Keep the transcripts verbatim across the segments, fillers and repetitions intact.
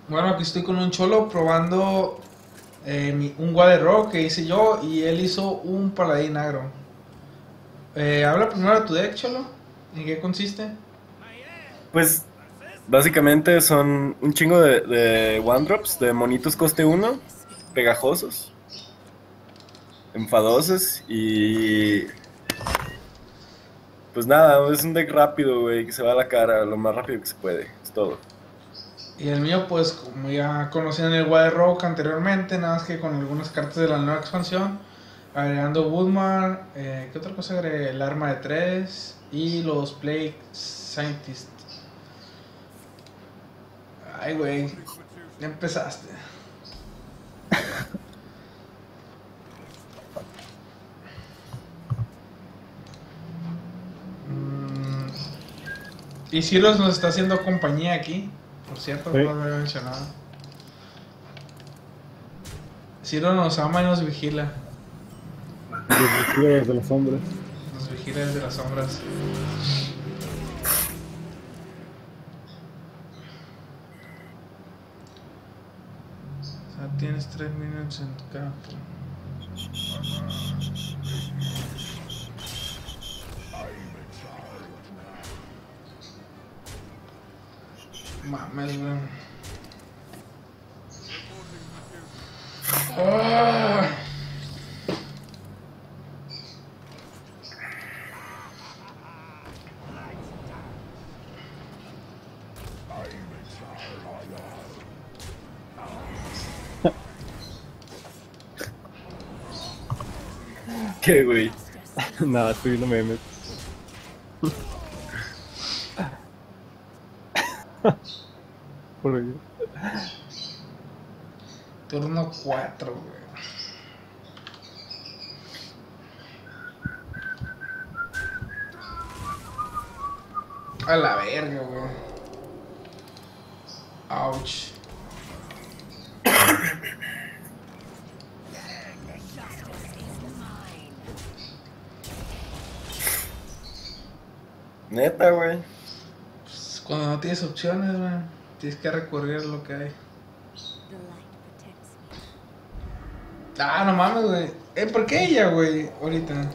Bueno, aquí estoy con un cholo probando eh, mi- un Water Rock que hice yo y él hizo un paladín agro. Eh, habla primero de tu deck, cholo. ¿En qué consiste? Pues básicamente son un chingo de, de one drops, de monitos coste uno, pegajosos, enfadosos y pues nada, es un deck rápido, güey, que se va a la cara lo más rápido que se puede, es todo. Y el mío, pues, como ya conocían el Water Rock anteriormente, nada más que con algunas cartas de la nueva expansión, agregando Woodmar, eh, ¿qué otra cosa agregué? El arma de tres y los Plague Scientist. Ay, güey, ya empezaste. Mm, y Siros nos está haciendo compañía aquí, por cierto, no Sí, lo había mencionado. Ciro nos ama y nos vigila. los vigías de las sombras. Nos vigila desde las sombras. O sea, tienes tres minutos en tu campo. Mames, güey. Ah. ¿Qué, güey? Nada, estoy viendo memes. Por ahí. Turno cuatro, güey. A la verga, güey. Ouch. Neta, güey. Pues, cuando no tienes opciones, güey, tienes que recurrir a lo que hay. Ah, no mames, güey. Eh, ¿por qué ella, güey? Ahorita.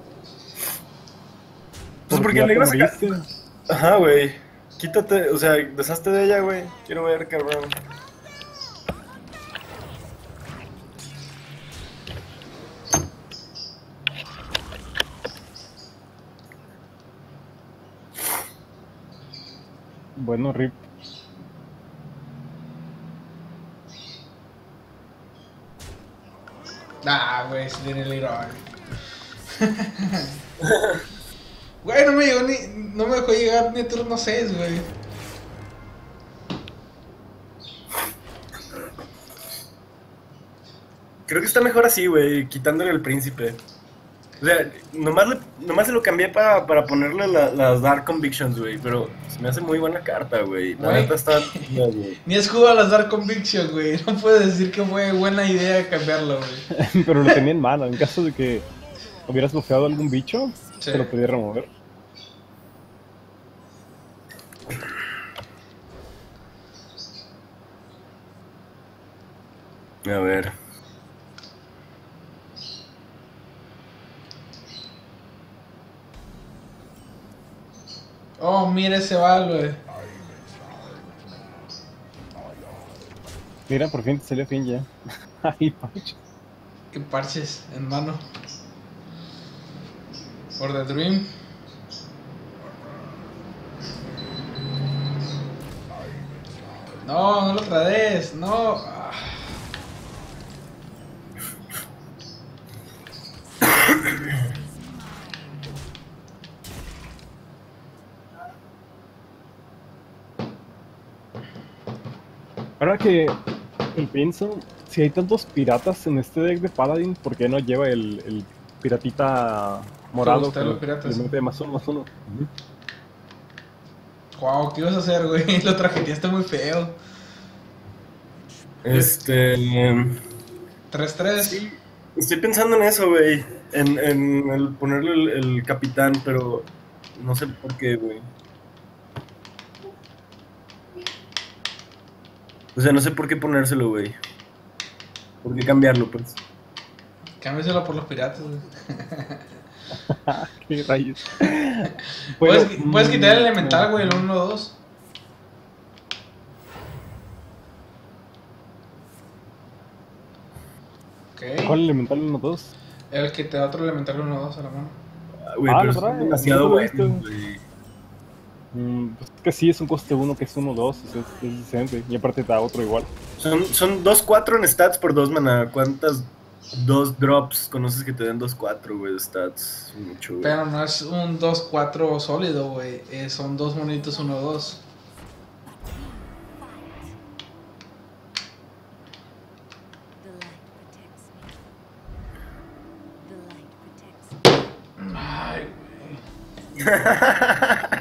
Pues Porque porque el ya te negro saca... moriste. Ajá, güey. Quítate, o sea, deshazte de ella, güey. Quiero ver, cabrón. Bueno, Rip. Ah, güey, si tiene el Leroy. Güey, no me llegó ni. No me dejó llegar ni turno seis, güey. Creo que está mejor así, güey, quitándole el príncipe. O sea, nomás, le- nomás se lo cambié para, para ponerle la- las Dark Convictions, güey, pero se me hace muy buena carta, güey. La Güey. neta está chida, güey. Ni escudo a las Dark Conviction, güey. No puedes decir que fue buena idea cambiarlo, güey. Pero lo tenía en mano. En caso de que hubieras bufeado algún bicho, Sí. te lo podía remover. A ver. Oh, mira ese bal, güey. Mira, por fin te salió fin ya. Ay, Pancho. Qué parches en mano. For the Dream. No, no lo trades, no. Ah. Ahora que el pienso, si hay tantos piratas en este deck de Paladin, ¿por qué no lleva el, el piratita ¿Te morado que gustan los le, que le piratas? mete más uno, más uno? Ujú. Wow, ¿qué ibas a hacer, güey? Lo trajeteaste muy feo. Este... Tres tres. Sí, estoy pensando en eso, güey. En, en el ponerle el, el capitán, pero no sé por qué, güey. O sea, no sé por qué ponérselo, güey. ¿Por qué cambiarlo, pues? Cámbiaselo por los piratas, güey. Qué rayos. Puedes, Bueno, puedes quitar el mm, elemental, güey, el no. uno dos. Ok. ¿Cuál elemental uno dos? El que te da otro elemental uno dos a la mano. Ah, güey, Ah, pero ¿verdad? son demasiado No lo he visto. buenos, güey. Mm, pues es que sí, es un coste uno que es uno dos, es, es decente. Y aparte te da otro igual. Son, son dos cuatro en stats por dos mana. ¿Cuántas dos drops conoces que te den dos cuatro, güey, de stats? Mucho, güey. Pero no es un dos cuatro sólido, güey. Eh, son dos monitos uno dos. The light protects me. The light protects me. Ay, güey.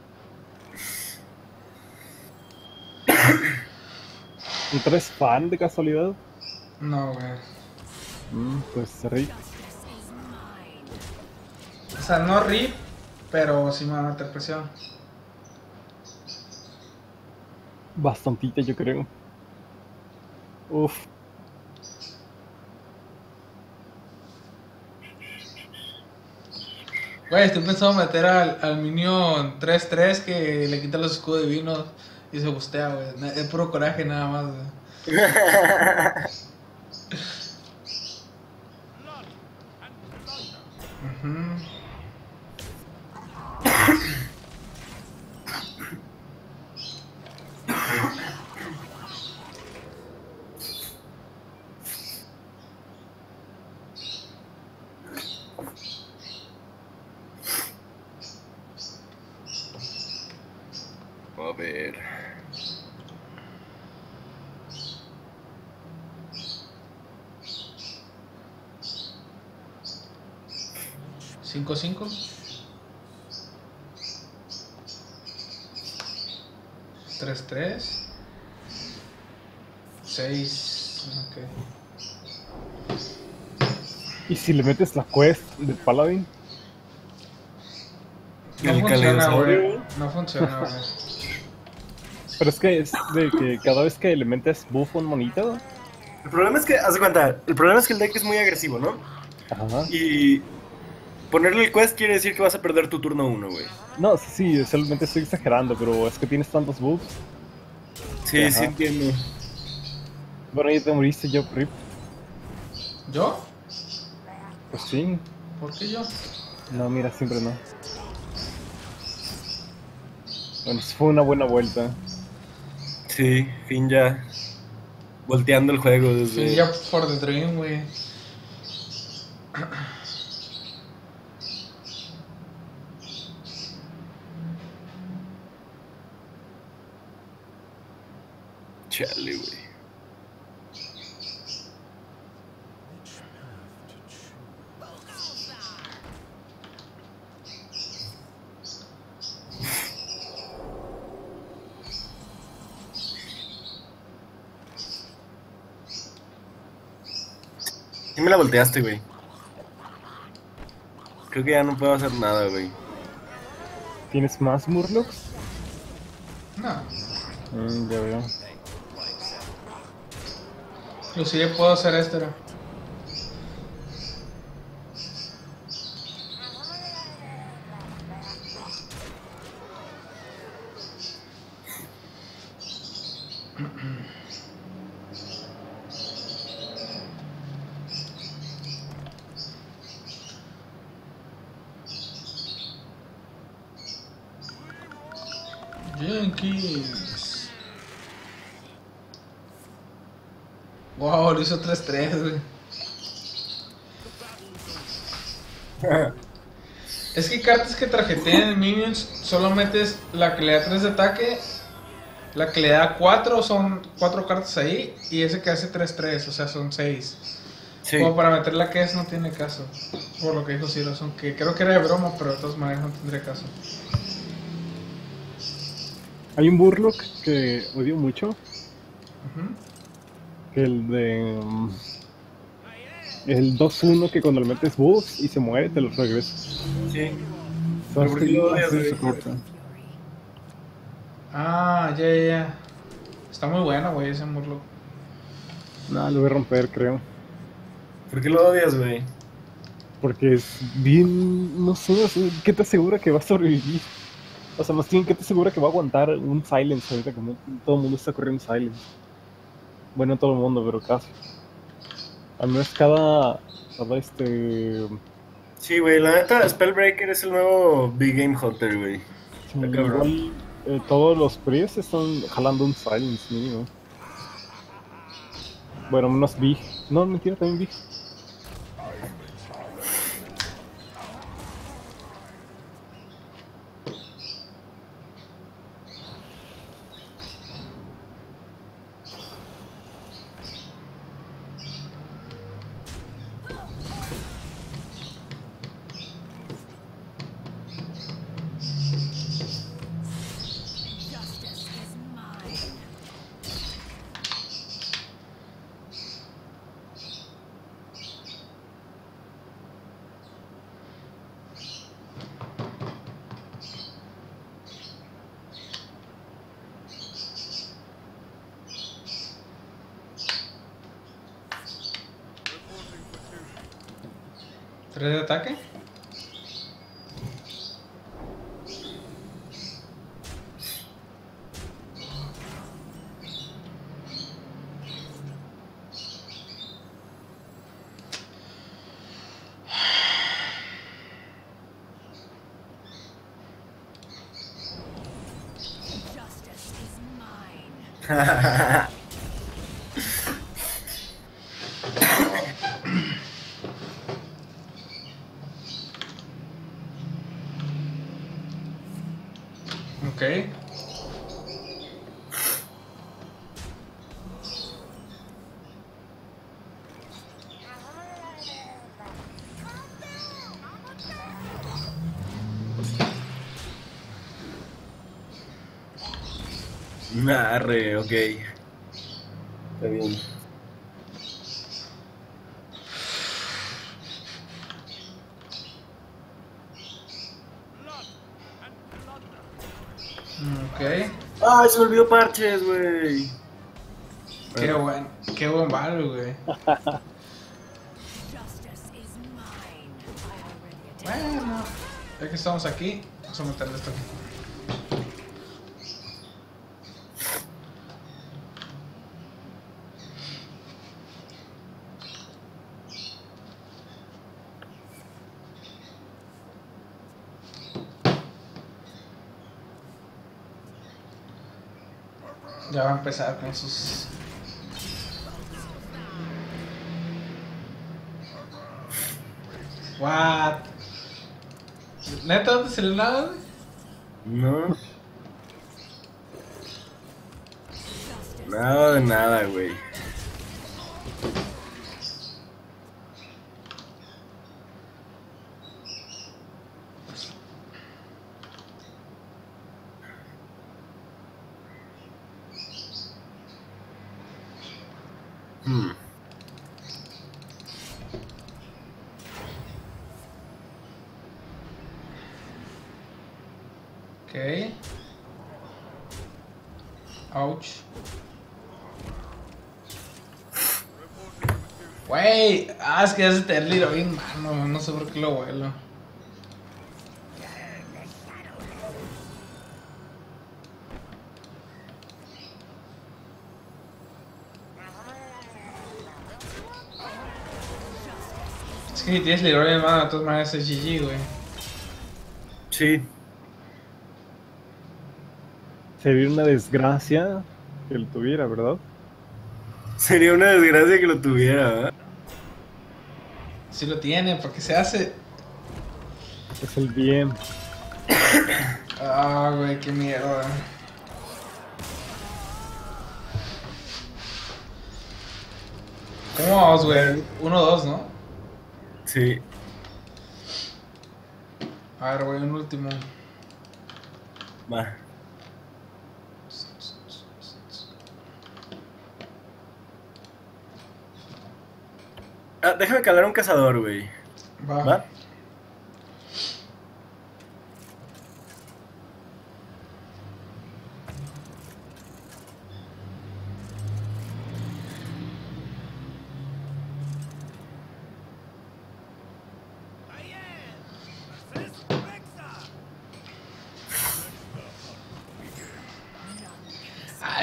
¿Un tres fan de casualidad? No, güey. Mm, pues Rick. O sea, no rip, pero sí me va a meter presión. Bastantita, yo creo. Uf. Güey, estoy pensando meter al, al Minion tres tres que le quita los escudos divinos y se bustea, güey. Na- Es puro coraje nada más, güey. Ujú. A ver. cinco cinco. tres tres. seis. Ok. ¿Y si le metes la quest de Paladin? No El funciona, caleidosaurio, güey. güey. No funciona, güey. Pero es que es de que cada vez que le metes buff a un monito. El problema es que, haz de cuenta, el problema es que el deck es muy agresivo, ¿no? Ajá. Y ponerle el quest quiere decir que vas a perder tu turno uno, güey. No, sí, sí, solamente estoy exagerando, pero es que tienes tantos buffs. Sí, Ajá. sí entiendo. Bueno, ya te moriste yo, Rip. ¿Yo? Pues sí. ¿Por qué yo? No, mira, siempre no. Bueno, sí fue una buena vuelta. Sí, fin ya volteando el juego desde... Sí, ya for the dream, güey. Chale, güey. Sí me la volteaste, güey. Creo que ya no puedo hacer nada, güey. ¿Tienes más Murlocs? No. Mm, ya veo. Inclusive puedo hacer esto, ¿no? Jenkins. Wow, lo hizo tres tres, güey. Es que cartas que tarjeteen minions, solo metes la que le da tres de ataque, la que le da cuatro, son cuatro cartas ahí, y ese que hace tres tres, o sea, son seis. Sí. Como para meter la que es no tiene caso, por lo que dijo Ciro, son que creo que era de broma, pero de todas maneras no tendría caso. Hay un Murloc que odio mucho. Ujú. Que el de. um, El dos uno que cuando le metes buffs y se muere, te lo regresas. Sí. ¿Sabes ¿Por qué qué? lo odias, Hace güey? soporte. Ah, ya, ya, ya. Está muy bueno, güey, ese Murloc. Nada, lo voy a romper, creo. ¿Por qué lo odias, güey? Porque es bien, no sé, o sea, ¿qué te asegura que va a sobrevivir? O sea, más bien, ¿qué te asegura que va a aguantar un silence ahorita que no- todo el mundo está corriendo silence? Bueno, no todo el mundo, pero casi. Al menos cada, cada este, Sí, güey, la neta, Spellbreaker es el nuevo Big Game Hunter, güey. sí, Está cabrón. igual eh, todos los priests están jalando un silence mínimo. Bueno, menos Big. No, mentira, también Big. Justice is mine. ¿Tres de ataque? Justice is mine. Ok. Arre, ok. Está bien. Ok. Ay, se me olvidó parches, güey. Qué buen, qué buen valor, güey. Justice is mine. I already attacked. Bueno, ya que estamos aquí, vamos a meterle esto aquí. Ya va a empezar con sus... What? ¿Neta dónde se le nada, güey? No, Justice. nada de nada, güey. Hmm. Ok. Ouch. Wey, ah, es que ese Terry bien mano, no sé por qué lo vuelo. Es que si tienes Leroy en mano, de todas maneras es G G, güey. Sí. Sería una desgracia que lo tuviera, ¿verdad? Sería una desgracia que lo tuviera, ¿verdad? Si lo tiene, ¿por qué se hace? Es el bien. Ah, güey, qué mierda. ¿Cómo vamos, güey? uno dos, ¿no? Sí. A ver, güey, un último. Va. Ah, déjame calar un cazador, güey. Va. ¿Va?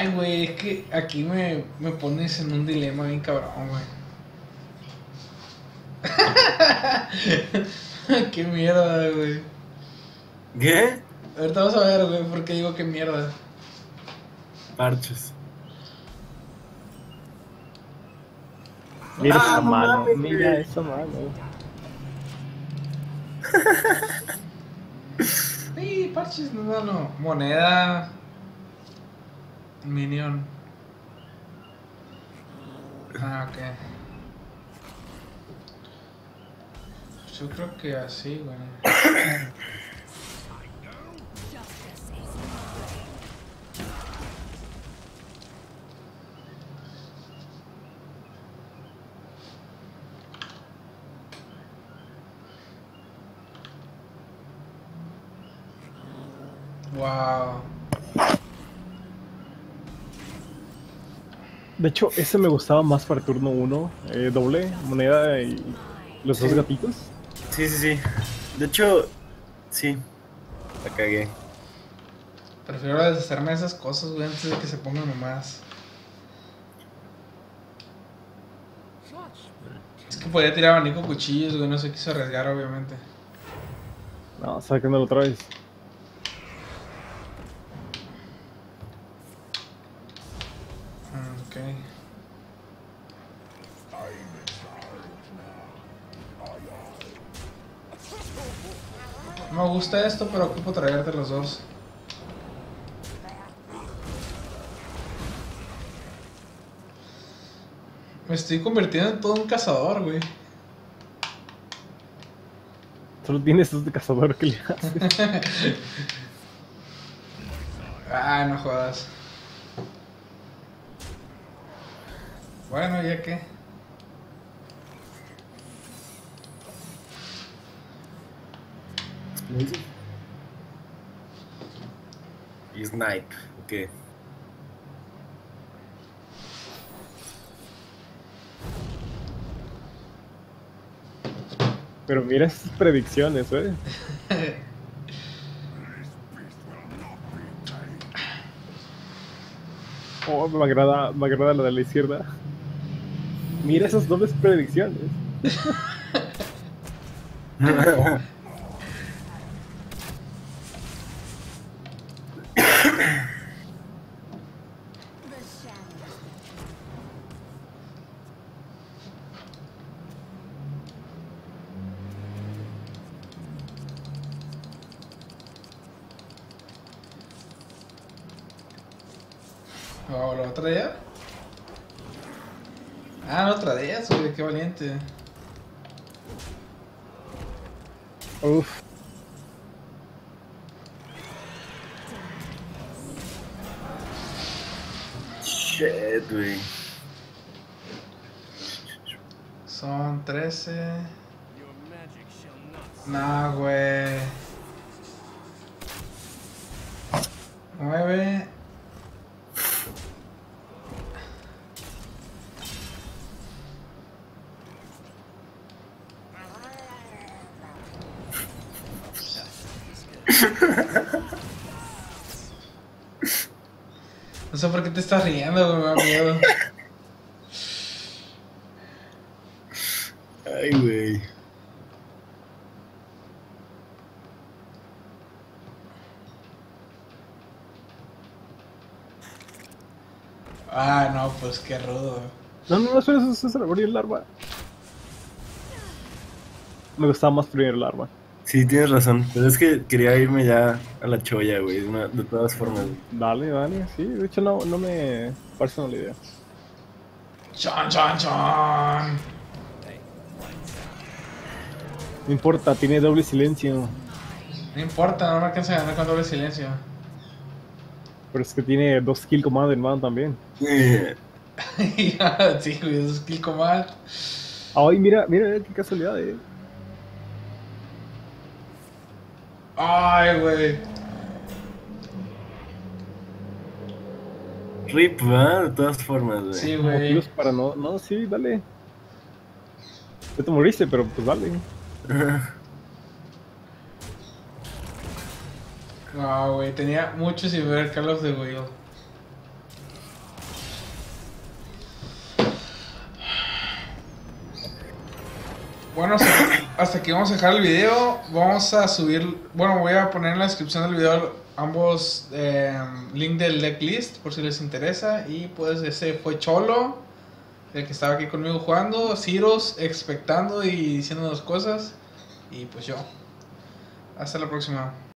Ay, güey, es que aquí me, me pones en un dilema bien cabrón, güey. Qué mierda, güey. ¿Qué? Ahorita vamos a ver, güey, por qué digo qué mierda. Parches. Mira Ah, esa no mano, mames, mira güey. esa mano. Sí, parches, no, no, no. Moneda. Minion. Ah, ok. Yo creo que así, güey. Justice is Wow. De hecho, ese me gustaba más para turno uno. Eh, doble, moneda y los dos Sí. gatitos. Sí, sí, sí. De hecho, sí. La cagué. Prefiero deshacerme de esas cosas, güey, antes de que se pongan nomás. Es que podía tirar abanico cuchillos, güey, no se quiso arriesgar, obviamente. No, sacándolo otra vez. Mm, ok. Me gusta esto, pero ocupo traerte los dos. Me estoy convirtiendo en todo un cazador, güey. Solo tienes este cazador que le hace. Ah, no jodas. Bueno, ya que. Y snipe, ok. Pero mira esas predicciones, eh. Oh, me agrada, me agrada la de la izquierda. Mira esas dobles predicciones. the shadows. Oh, ¿lo otra día? Ah, no, otra de eso, güey, qué valiente. Uf. Shit, güey. Son trece. Nah, güey. nueve. No sé por qué te estás riendo, güey, me da miedo. Ay, güey. Ah, no, pues qué rudo. No, no, no, espera, eso eso es el abrir el arma. Me gustaba más primero el arma. Sí, tienes razón. Pero es que quería irme ya a la cholla, güey. De, una- de todas formas. güey. Dale, dale, sí, de hecho no, no me parece mala idea. Chon, chon, chon. No importa, tiene doble silencio. No importa, no me alcanza a ganar con doble silencio. Pero es que tiene dos kill command hermano también. Eh, Sí, güey, eso es kill command. Ay, mira, mira, qué casualidad, eh. Ay, güey. Rip, ¿verdad? De todas formas, güey. Sí, güey. Motivos para no. No, sí, dale. Ya te moriste, pero pues dale. No, güey, tenía mucho sin ver Call of the Wheel. Bueno, hasta, hasta aquí vamos a dejar el video. Vamos a subir, bueno, voy a poner en la descripción del video ambos eh, link del decklist por si les interesa. Y pues ese fue Cholo, el que estaba aquí conmigo jugando, Ciros expectando y diciendo las cosas. Y pues yo. Hasta la próxima.